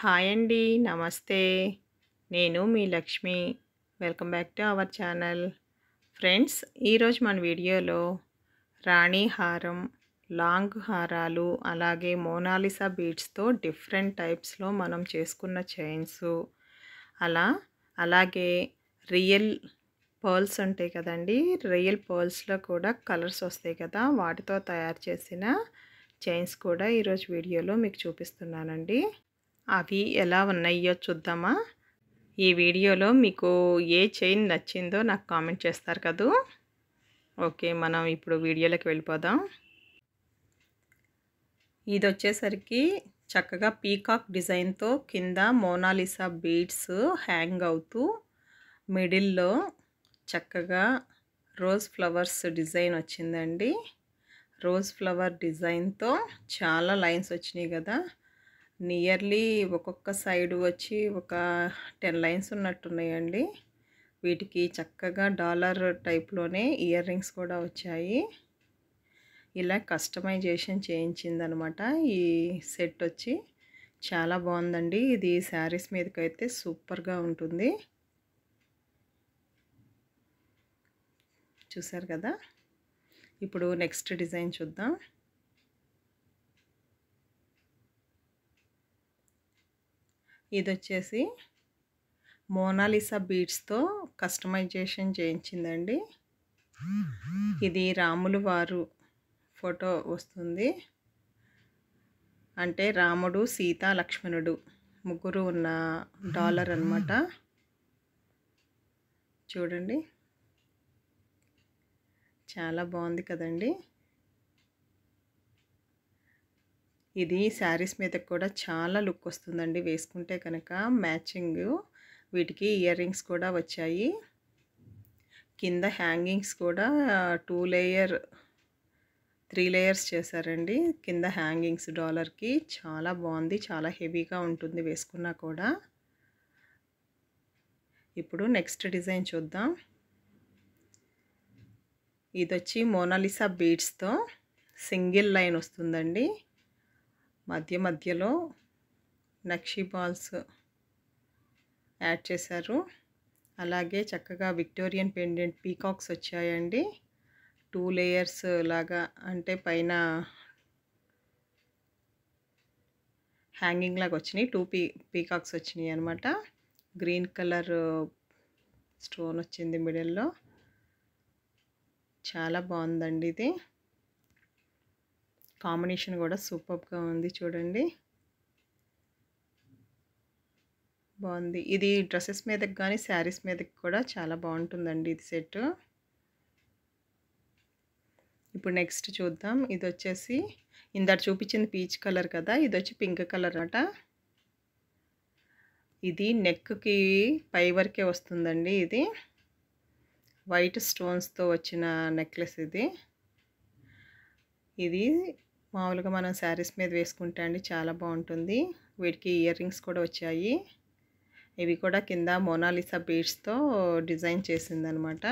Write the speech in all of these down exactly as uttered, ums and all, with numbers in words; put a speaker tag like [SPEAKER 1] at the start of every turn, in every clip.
[SPEAKER 1] Hi అండి. నమస్తే. నేను మీ Lakshmi. Welcome back to our channel. Friends, ఈరోజు మన వీడియోలో రాణి హారం, లాంగ్ హారాలు, అలాగే మోనాలిసా బీడ్స్‌తో డిఫరెంట్ టైప్స్‌లో మనం చేసుకున్న చైన్సు, అలా అలాగే రియల్ పర్ల్స్ ఉంటాయి కదండీ! రియల్ పర్ల్స్‌లో కూడా కలర్స్ వస్తాయి కదా! వాటితో తయారు చేసిన చైన్స్ కూడా ఈరోజు వీడియోలో మీకు చూపిస్తున్నానండి. అవి ఎలా ఉన్నాయో చూద్దామా? ఈ వీడియోలో మీకు ఏ చైన్ నచ్చిందో నాకు కామెంట్ చేస్తారు కదూ! ఓకే. మనం ఇప్పుడు వీడియోలోకి వెళ్ళిపోదాం. ఇదొచ్చేసరికి చక్కగా పీకాక్ డిజైన్‌తో కింద మోనాలిసా బీడ్స్ హ్యాంగ్ అవుతూ, మిడిల్‌లో చక్కగా రోజ్ ఫ్లవర్స్ డిజైన్ వచ్చిందండి. రోజ్ ఫ్లవర్ డిజైన్‌తో చాలా లైన్స్ వచ్చినాయి కదా! నియర్లీ ఒక్కొక్క సైడ్ వచ్చి ఒక టెన్ లైన్స్ ఉన్నట్టున్నాయండి. వీటికి చక్కగా డాలర్ టైప్‌లోనే ఇయర్ రింగ్స్ కూడా వచ్చాయి. ఇలా కస్టమైజేషన్ చేయించిందనమాట ఈ సెట్ వచ్చి. చాలా బాగుందండి. ఇది శారీస్ మీదకైతే సూపర్‌గా ఉంటుంది. చూసారు కదా! ఇప్పుడు నెక్స్ట్ డిజైన్ చూద్దాం. ఇదొచ్చేసి మోనాలిసా బీడ్స్‌తో కస్టమైజేషన్ చేయించిందండి. ఇది రాములు వారు ఫోటో వస్తుంది. అంటే రాముడు, సీత, లక్ష్మణుడు ముగ్గురు ఉన్న డాలర్ అన్నమాట. చూడండి. చాలా బాగుంది కదండి! ఇది శారీస్ మీద కూడా చాలా లుక్ వస్తుందండి వేసుకుంటే కనుక. మ్యాచింగ్ వీటికి ఇయర్ రింగ్స్ కూడా వచ్చాయి. కింద హ్యాంగింగ్స్ కూడా టూ లేయర్ త్రీ లేయర్స్ చేశారండి. కింద హ్యాంగింగ్స్ డాలర్‌కి చాలా బాగుంది. చాలా హెవీగా ఉంటుంది వేసుకున్నా కూడా. ఇప్పుడు నెక్స్ట్ డిజైన్ చూద్దాం. ఇదొచ్చి మోనాలిసా బీడ్స్‌తో సింగిల్ లైన్ వస్తుందండి. మధ్య మధ్యలో నక్షి బాల్స్ యాడ్ చేశారు. అలాగే చక్కగా విక్టోరియన్ పెండెంట్ పీకాక్స్ వచ్చాయండి. టూ లేయర్స్ లాగా, అంటే పైన హ్యాంగింగ్ లాగా వచ్చినాయి. టూ పీ పీకాక్స్ వచ్చినాయి అనమాట. గ్రీన్ కలర్ స్టోన్ వచ్చింది మిడిల్లో. చాలా బాగుందండి ఇది. కాంబినేషన్ కూడా సూపర్‌గా ఉంది చూడండి. బాగుంది. ఇది డ్రెసెస్ మీదకి కానీ శారీస్ మీదకి కూడా చాలా బాగుంటుందండి ఇది సెట్. ఇప్పుడు నెక్స్ట్ చూద్దాం. ఇది వచ్చేసి ఇందాక చూపించింది పీచ్ కలర్ కదా! ఇది వచ్చి పింక్ కలర్ అన్నమాట. ఇది నెక్కి పై వరకే వస్తుందండి. ఇది వైట్ స్టోన్స్‌తో వచ్చిన నెక్లెస్ ఇది. ఇది మామూలుగా మనం శారీస్ మీద వేసుకుంటే అండి చాలా బాగుంటుంది. వీటికి ఇయర్ రింగ్స్ కూడా వచ్చాయి. ఇవి కూడా కింద మోనాలిసా బీడ్స్‌తో డిజైన్ చేసిందనమాట.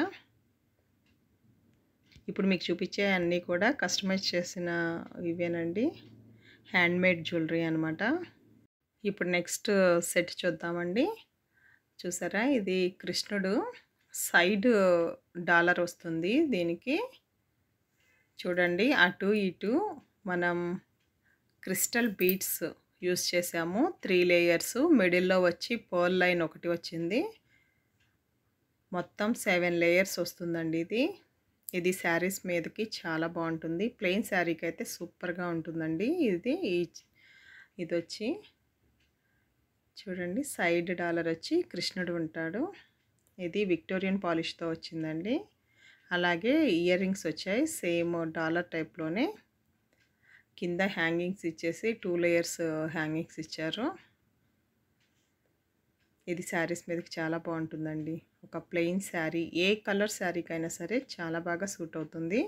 [SPEAKER 1] ఇప్పుడు మీకు చూపించే అన్నీ కూడా కస్టమైజ్ చేసిన ఇవేనండి. హ్యాండ్మేడ్ జ్యువెలరీ అనమాట. ఇప్పుడు నెక్స్ట్ సెట్ చూద్దామండి. చూసారా, ఇది కృష్ణుడు సైడ్ డాలర్ వస్తుంది దీనికి. చూడండి, అటు ఇటు మనం క్రిస్టల్ బీడ్స్ యూస్ చేసాము. త్రీ లేయర్స్, మిడిల్లో వచ్చి పర్ల్ లైన్ ఒకటి వచ్చింది. మొత్తం సెవెన్ లేయర్స్ వస్తుందండి ఇది. ఇది శారీస్ మీదకి చాలా బాగుంటుంది. ప్లెయిన్ శారీకి అయితే సూపర్‌గా ఉంటుందండి ఇది. ఇది వచ్చి చూడండి, సైడ్ డాలర్ వచ్చి కృష్ణుడు ఉంటాడు. ఇది విక్టోరియన్ పాలిష్‌తో వచ్చిందండి. అలాగే ఇయర్ రింగ్స్ వచ్చాయి సేమ్ డాలర్ టైప్‌లోనే. కింద హ్యాంగింగ్స్ ఇచ్చేసి టూ లేయర్స్ హ్యాంగింగ్స్ ఇచ్చారు. ఇది శారీస్ మీదకి చాలా బాగుంటుందండి. ఒక ప్లెయిన్ శారీ, ఏ కలర్ శారీకైనా సరే చాలా బాగా సూట్ అవుతుంది.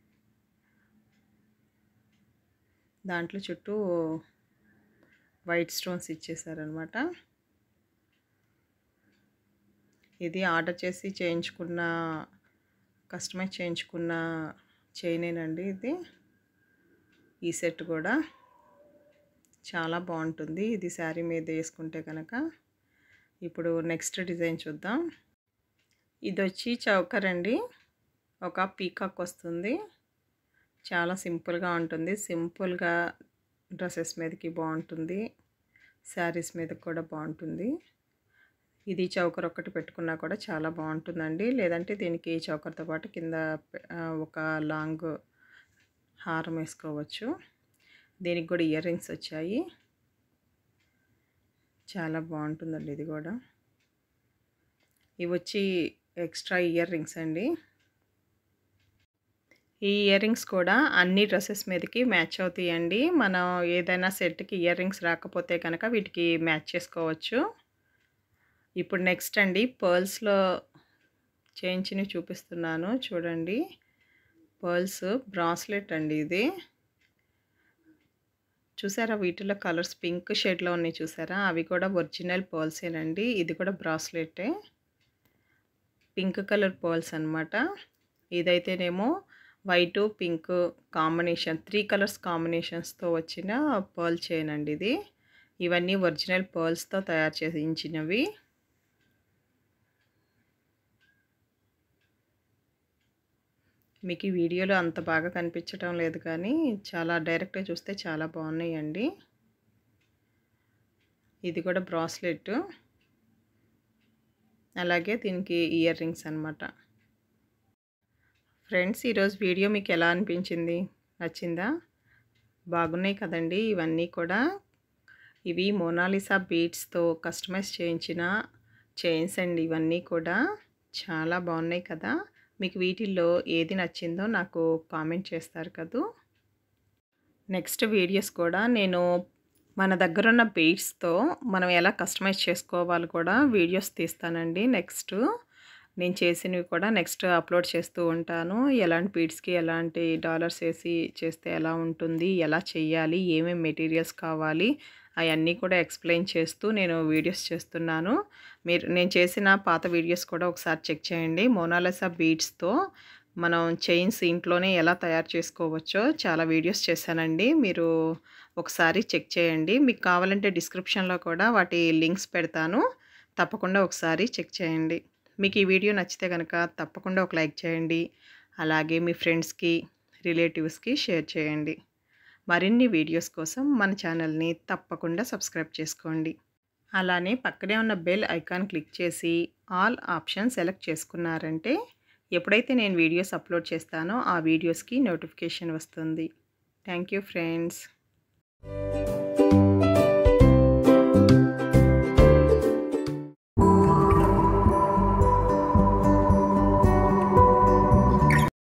[SPEAKER 1] దాంట్లో చుట్టూ వైట్ స్టోన్స్ ఇచ్చేసారనమాట. ఇది ఆర్డర్ చేసి చేయించుకున్న, కస్టమైజ్ చేయించుకున్న చైనేనండి ఇది. ఈ సెట్ కూడా చాలా బాగుంటుంది ఇది శారీ మీద వేసుకుంటే కనుక. ఇప్పుడు నెక్స్ట్ డిజైన్ చూద్దాం. ఇది వచ్చి చౌకర్ అండి, ఒక పీకాక్ వస్తుంది. చాలా సింపుల్గా ఉంటుంది. సింపుల్గా డ్రెస్సెస్ మీదకి బాగుంటుంది, శారీస్ మీద కూడా బాగుంటుంది. ఇది చౌకర్ ఒక్కటి పెట్టుకున్నా కూడా చాలా బాగుంటుందండి. లేదంటే దీనికి చౌకర్తో పాటు కింద ఒక లాంగ్ హారం వేసుకోవచ్చు. దీనికి కూడా ఇయర్ రింగ్స్ వచ్చాయి. చాలా బాగుంటుందండి ఇది కూడా. ఇవి వచ్చి ఎక్స్ట్రా ఇయర్ రింగ్స్ అండి. ఈ ఇయర్ రింగ్స్ కూడా అన్ని డ్రెస్సెస్ మీదకి మ్యాచ్ అవుతాయండి. మనం ఏదైనా సెట్కి ఇయర్ రింగ్స్ రాకపోతే కనుక వీటికి మ్యాచ్ చేసుకోవచ్చు. ఇప్పుడు నెక్స్ట్ అండి పర్ల్స్లో చేయించినవి చూపిస్తున్నాను చూడండి. పర్ల్స్ బ్రాస్లెట్ అండి ఇది. చూసారా వీటిలో కలర్స్ పింక్ షేడ్లో ఉన్నాయి చూసారా, అవి కూడా ఒరిజినల్ పర్ల్సేనండి. ఇది కూడా బ్రాస్లెటే, పింక్ కలర్ పర్ల్స్ అనమాట. ఇదైతేనేమో white pink combination, three colours కాంబినేషన్స్తో వచ్చిన పర్ల్ చైన్ అండి ఇది. ఇవన్నీ ఒరిజినల్ పర్ల్స్తో తయారు చేయించినవి. మీకు ఈ వీడియోలో అంత బాగా కనిపించడం లేదు కానీ చాలా డైరెక్ట్గా చూస్తే చాలా బాగున్నాయండి. ఇది కూడా బ్రాస్లెట్, అలాగే దీనికి ఇయర్ రింగ్స్ అనమాట. ఫ్రెండ్స్ ఈరోజు వీడియో మీకు ఎలా అనిపించింది, నచ్చిందా? బాగున్నాయి కదండి ఇవన్నీ కూడా. ఇవి మోనాలిసా బీడ్స్తో కస్టమైజ్ చేయించిన చైన్స్ అండి. ఇవన్నీ కూడా చాలా బాగున్నాయి కదా. మీకు వీటిల్లో ఏది నచ్చిందో నాకు కామెంట్ చేస్తారు కదూ. నెక్స్ట్ వీడియోస్ కూడా నేను మన దగ్గర ఉన్న బీడ్స్తో మనం ఎలా కస్టమైజ్ చేసుకోవాలో కూడా వీడియోస్ తీస్తానండి. నెక్స్ట్ నేను చేసినవి కూడా నెక్స్ట్ అప్లోడ్ చేస్తూ ఉంటాను. ఎలాంటి బీడ్స్కి ఎలాంటి డాలర్స్ వేసి చేస్తే ఎలా ఉంటుంది, ఎలా చేయాలి, ఏమేమి మెటీరియల్స్ కావాలి, అవన్నీ కూడా ఎక్స్ప్లెయిన్ చేస్తూ నేను వీడియోస్ చేస్తున్నాను. మీరు నేను చేసిన పాత వీడియోస్ కూడా ఒకసారి చెక్ చేయండి. మోనాలిసా బీడ్స్తో మనం చైన్స్ ఇంట్లోనే ఎలా తయారు చేసుకోవచ్చో చాలా వీడియోస్ చేశానండి. మీరు ఒకసారి చెక్ చేయండి. మీకు కావాలంటే డిస్క్రిప్షన్లో కూడా వాటి లింక్స్ పెడతాను, తప్పకుండా ఒకసారి చెక్ చేయండి. మీకు ఈ వీడియో నచ్చితే కనుక తప్పకుండా ఒక లైక్ చేయండి. అలాగే మీ ఫ్రెండ్స్కి, రిలేటివ్స్కి షేర్ చేయండి. మరిన్ని వీడియోస్ కోసం మన ఛానల్ని తప్పకుండా సబ్స్క్రైబ్ చేసుకోండి. అలానే పక్కనే ఉన్న బెల్ ఐకాన్ క్లిక్ చేసి ఆల్ ఆప్షన్ సెలెక్ట్ చేసుకున్నారంటే ఎప్పుడైతే నేను వీడియోస్ అప్లోడ్ చేస్తానో ఆ వీడియోస్కి నోటిఫికేషన్ వస్తుంది. Thank you friends.